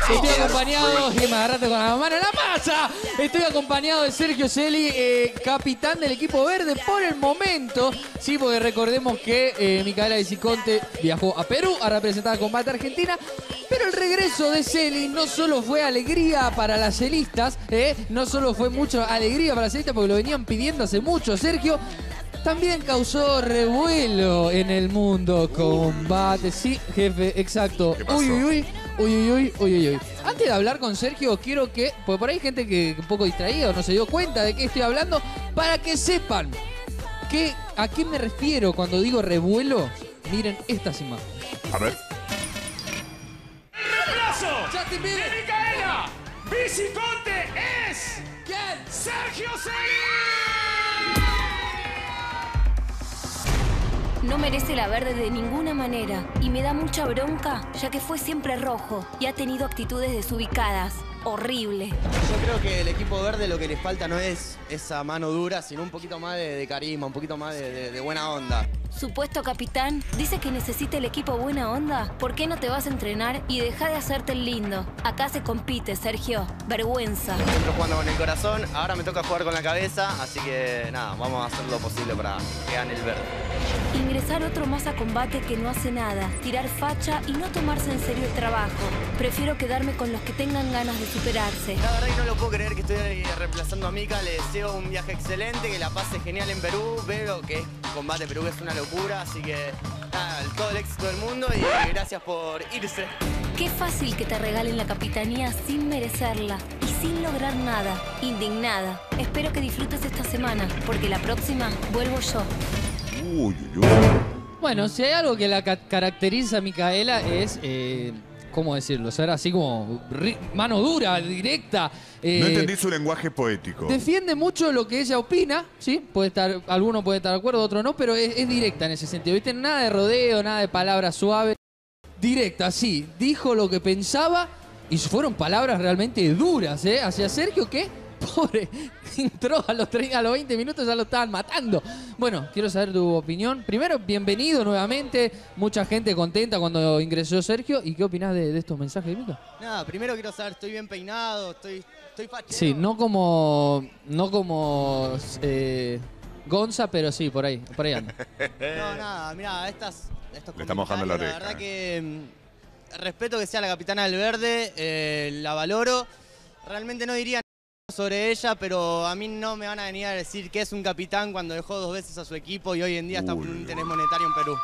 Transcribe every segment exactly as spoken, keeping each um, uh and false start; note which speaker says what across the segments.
Speaker 1: Estoy acompañado, y me agarraste con la mano en la masa. Estoy acompañado de Sergio Celi, eh, capitán del equipo verde por el momento. Sí, porque recordemos que eh, Micaela Viciconte viajó a Perú a representar a Combate Argentina. Pero el regreso de Celi no solo fue alegría para las celistas, eh, no solo fue mucha alegría para las celistas porque lo venían pidiendo hace mucho, Sergio. También causó revuelo en el mundo combate. Sí, jefe, exacto. Uy, uy, uy, uy, uy, uy, uy, uy. Antes de hablar con Sergio, quiero que, porque por ahí hay gente que un poco distraída o no se dio cuenta de qué estoy hablando, para que sepan que, a qué me refiero cuando digo revuelo. Miren estas imágenes.
Speaker 2: A ver.
Speaker 3: ¡El reemplazo de Micaela Viciconte es...
Speaker 1: ¿Quién?
Speaker 3: ¡Sergio Celi!
Speaker 4: No merece la verde de ninguna manera y me da mucha bronca, ya que fue siempre rojo y ha tenido actitudes desubicadas. Horrible.
Speaker 5: Yo creo que el equipo verde lo que le falta no es esa mano dura, sino un poquito más de, de carisma, un poquito más de, de, de buena onda.
Speaker 4: Supuesto capitán, dice que necesita el equipo buena onda. ¿Por qué no te vas a entrenar y deja de hacerte el lindo? Acá se compite, Sergio. Vergüenza.
Speaker 5: Siempre jugando con el corazón, ahora me toca jugar con la cabeza, así que nada, vamos a hacer lo posible para que gane el verde.
Speaker 4: Ingresar otro más a combate que no hace nada, tirar facha y no tomarse en serio el trabajo. Prefiero quedarme con los que tengan ganas de superarse.
Speaker 5: La verdad que no lo puedo creer que estoy reemplazando a Mika, le deseo un viaje excelente, que la pase genial en Perú, veo que Combate Perú es una locura, así que nada, todo el éxito del mundo y gracias por irse.
Speaker 4: Qué fácil que te regalen la capitanía sin merecerla y sin lograr nada. Indignada. Espero que disfrutes esta semana, porque la próxima vuelvo yo.
Speaker 2: Uy, uy, uy.
Speaker 1: Bueno, si hay algo que la ca caracteriza a Micaela es, eh, ¿cómo decirlo? Ser así como mano dura, directa. Eh,
Speaker 2: No entendí su lenguaje poético.
Speaker 1: Defiende mucho lo que ella opina, ¿sí? Puede estar, alguno puede estar de acuerdo, otro no, pero es, es directa en ese sentido. ¿Viste? Nada de rodeo, nada de palabras suaves. Directa, sí. Dijo lo que pensaba y fueron palabras realmente duras, ¿eh? Hacia Sergio, que, pobre, entró a los, treinta, a los veinte minutos, ya lo estaban matando. Bueno, quiero saber tu opinión. Primero, bienvenido nuevamente. Mucha gente contenta cuando ingresó Sergio. ¿Y qué opinás de, de estos mensajes de Mica?
Speaker 5: Nada, primero quiero saber, estoy bien peinado, estoy, estoy fachero.
Speaker 1: Sí, no como, no como eh, Gonza, pero sí, por ahí, por ahí anda.
Speaker 5: No, nada, mirá, estas, estos
Speaker 2: Le está mojando la
Speaker 5: comentarios,
Speaker 2: oreja.
Speaker 5: La verdad que mm, respeto que sea la capitana del verde, eh, la valoro. Realmente no diría nada sobre ella, pero a mí no me van a venir a decir que es un capitán cuando dejó dos veces a su equipo y hoy en día está por un interés monetario en Perú.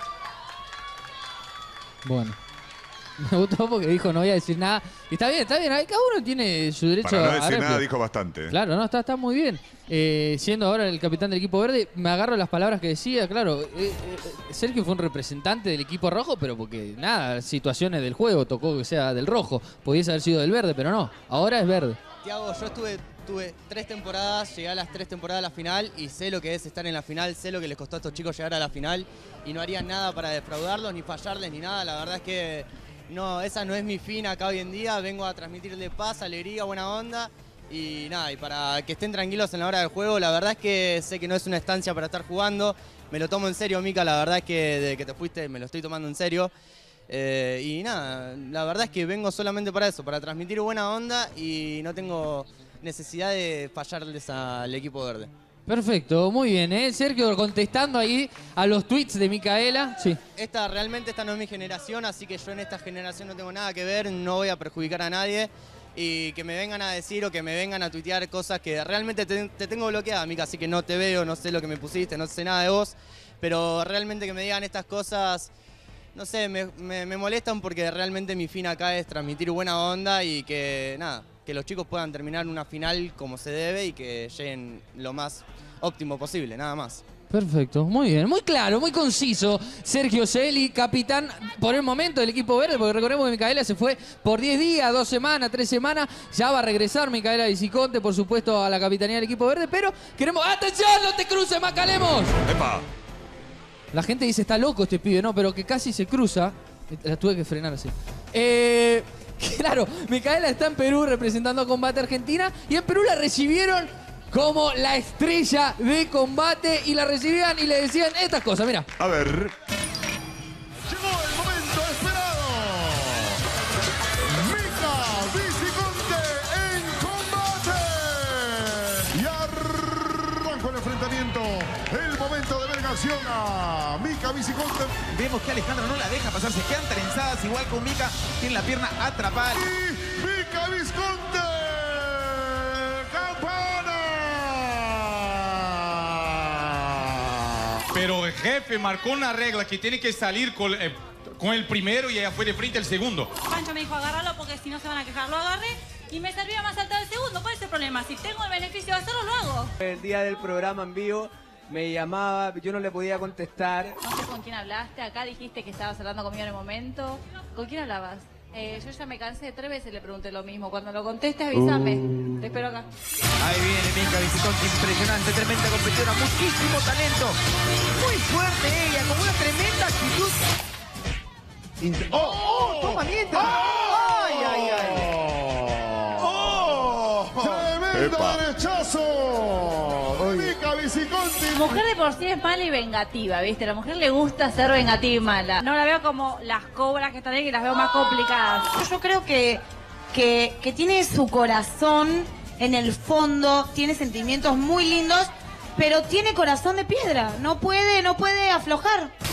Speaker 1: Bueno. Me gustó porque dijo no voy a decir nada. Y está bien, está bien. Cada uno tiene su derecho
Speaker 2: Para no
Speaker 1: a
Speaker 2: decir
Speaker 1: réplica.
Speaker 2: nada dijo bastante.
Speaker 1: Claro, no, está, está muy bien. Eh, siendo ahora el capitán del equipo verde, me agarro las palabras que decía, claro. Eh, eh, Sergio fue un representante del equipo rojo, pero porque nada, situaciones del juego, tocó que sea del rojo. Pudiese haber sido del verde, pero no. Ahora es verde.
Speaker 5: Tiago, yo estuve, tuve tres temporadas, llegué a las tres temporadas a la final y sé lo que es estar en la final, sé lo que les costó a estos chicos llegar a la final y no haría nada para defraudarlos, ni fallarles, ni nada. La verdad es que no, esa no es mi fin acá hoy en día. Vengo a transmitirle paz, alegría, buena onda y nada, y para que estén tranquilos en la hora del juego. La verdad es que sé que no es una estancia para estar jugando. Me lo tomo en serio, Mica, la verdad es que desde que te fuiste me lo estoy tomando en serio. Eh, y nada, la verdad es que vengo solamente para eso, para transmitir buena onda y no tengo necesidad de fallarles al equipo verde.
Speaker 1: Perfecto, muy bien, ¿eh? Sergio contestando ahí a los tweets de Micaela. Sí.
Speaker 5: Esta, realmente esta no es mi generación, así que yo en esta generación no tengo nada que ver, no voy a perjudicar a nadie. Y que me vengan a decir o que me vengan a tuitear cosas que realmente te, te tengo bloqueada, Mica, así que no te veo, no sé lo que me pusiste, no sé nada de vos. Pero realmente que me digan estas cosas, no sé, me, me, me molestan porque realmente mi fin acá es transmitir buena onda y que nada, que los chicos puedan terminar una final como se debe y que lleguen lo más óptimo posible, nada más.
Speaker 1: Perfecto, muy bien, muy claro, muy conciso. Sergio Celi, capitán por el momento del equipo verde, porque recordemos que Micaela se fue por diez días, dos semanas, tres semanas. Ya va a regresar Micaela Viciconte, por supuesto, a la capitanía del equipo verde, pero queremos... ¡Atención! ¡No te cruces, Macalemos!
Speaker 2: ¡Epa!
Speaker 1: La gente dice, está loco este pibe, no, pero que casi se cruza. La tuve que frenar así. Eh, claro, Micaela está en Perú representando a Combate Argentina y en Perú la recibieron como la estrella de Combate y la recibían y le decían estas cosas, mira.
Speaker 2: A ver.
Speaker 6: Llegó el momento esperado. Mica reacciona Mica Viciconte.
Speaker 7: Vemos que Alejandra no la deja pasar, se quedan trenzadas igual con Mica, tiene la pierna atrapada.
Speaker 6: Y Mica Visconti, campana.
Speaker 8: Pero el jefe marcó una regla que tiene que salir con, eh, con el primero y ella fue de frente el segundo.
Speaker 9: Pancho me dijo agárralo porque si no se van a quejar. Lo agarré y me servía más saltar el segundo. ¿Cuál es el problema? Si tengo el beneficio de hacerlo, lo hago.
Speaker 10: El día del programa en vivo me llamaba, yo no le podía contestar.
Speaker 9: No sé con quién hablaste. Acá dijiste que estabas hablando conmigo en el momento. ¿Con quién hablabas? Eh, yo ya me cansé, tres veces le pregunté lo mismo. Cuando lo contestes, avísame. Uh. Te espero acá.
Speaker 7: Ahí viene Mica Viciconti, impresionante, tremenda competidora, muchísimo talento. Muy fuerte ella, con una tremenda actitud. Inter ¡Oh! ¡Oh! ¡Toma mientras! ¡Oh! ¡Ay, ay, ay!
Speaker 6: ¡Oh! ¡Tremendo
Speaker 2: Epa.
Speaker 6: derechazo! Mica Viciconti.
Speaker 9: La mujer de por sí es mala y vengativa, ¿viste? A la mujer le gusta ser vengativa y mala. No la veo como las cobras que están ahí, que las veo más complicadas.
Speaker 11: Yo creo que, que, que tiene su corazón en el fondo, tiene sentimientos muy lindos, pero tiene corazón de piedra. No puede, no puede aflojar.